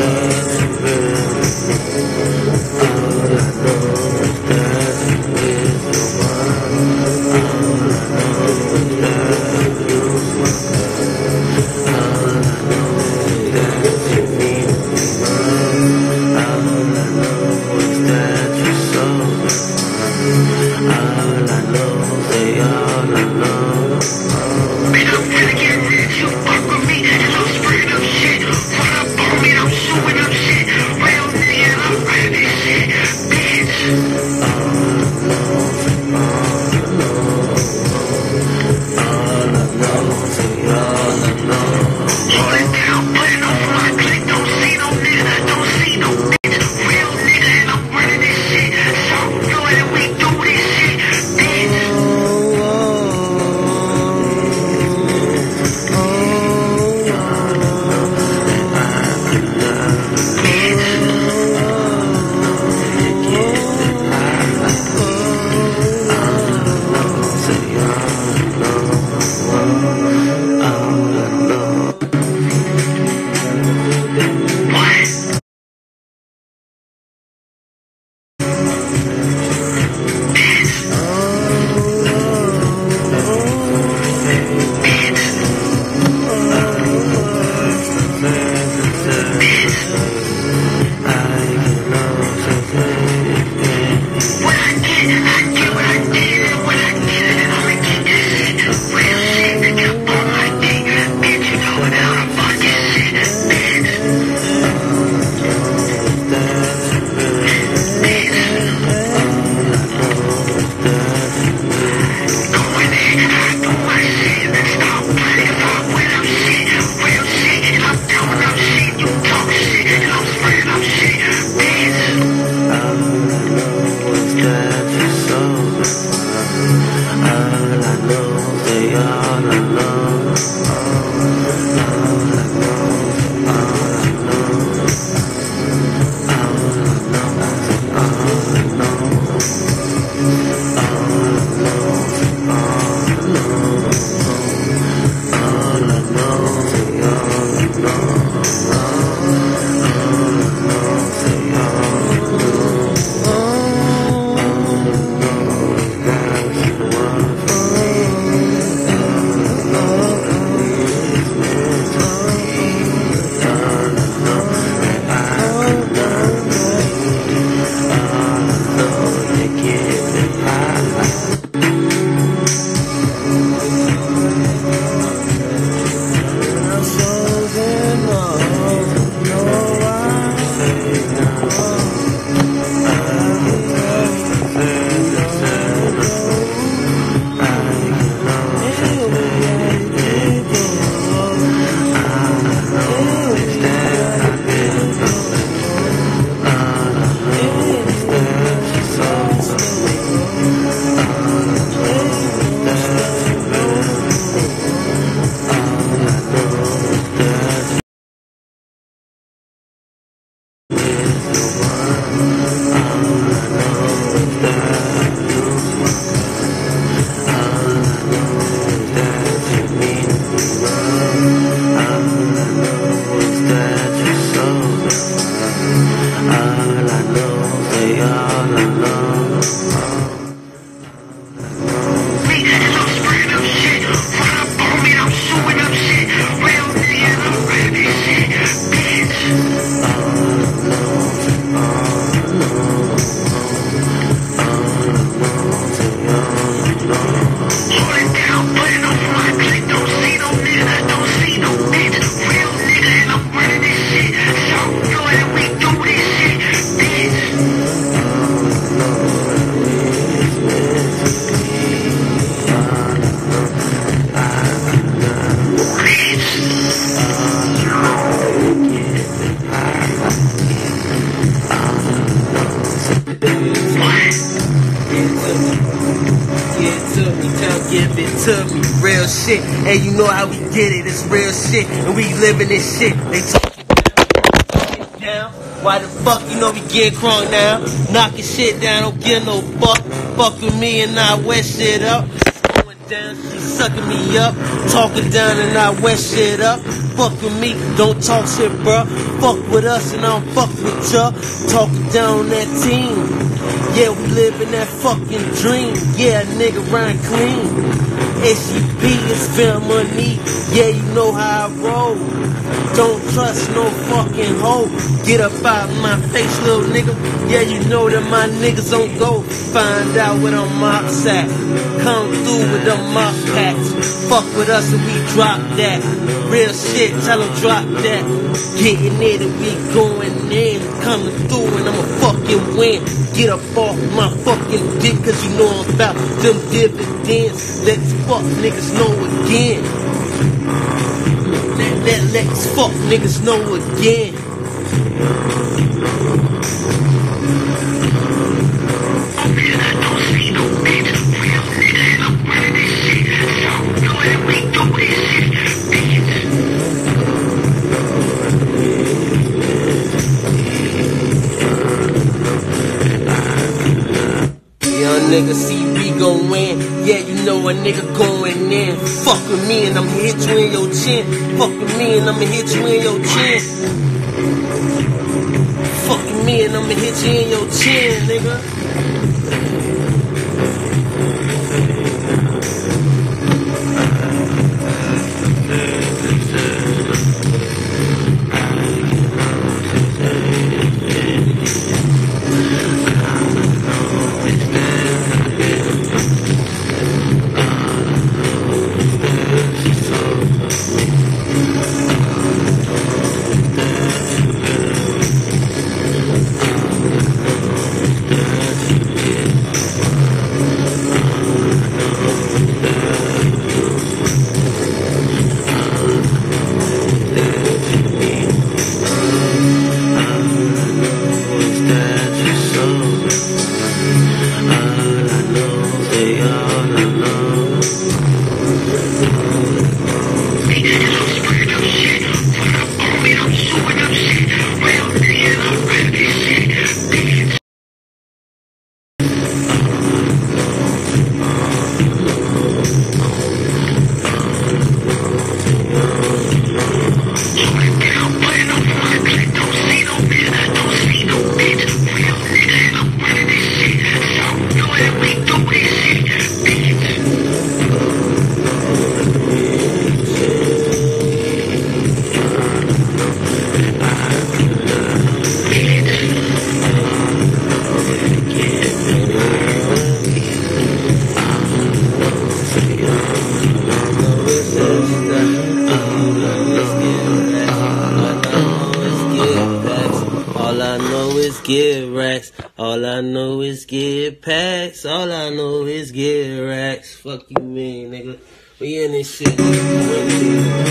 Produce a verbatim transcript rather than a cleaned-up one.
give it to me, real shit. And you know how we get it, it's real shit. And we living this shit. They talk down. Why the fuck you know we get crunk now? Knocking shit down, don't give no fuck. Fuck with me and I wet shit up. Going down, she sucking me up, talking down and I wet shit up. Fuck with me, don't talk shit, bruh. Fuck with us and I don't fuck with ya. Talking down that team. Yeah, we living that fucking dream. Yeah, nigga run clean. S C P is family. Yeah, you know how I roll. Don't trust no fucking hoe. Get up out my face, little nigga. Yeah, you know that my niggas don't go. Find out where them mops at. Come through with them mop packs. Fuck with us and we drop that. Real shit, tell them drop that. Getting it and we going in. Coming through and I'ma fucking win. Get up off my fucking dick, cause you know I'm about them dividends. Let's fuck niggas know again. Let, let, let's fuck niggas know again. Young nigga see we gon' win. Yeah, you know a nigga going in. Fuck with me and I'ma hit you in your chin. Fuck with me and I'ma hit you in your chin. Fuck with me and I'ma hit you in your chin, nigga. Get racks. All I know is get packs. All I know is get racks. Fuck you, man, nigga. We in this shit.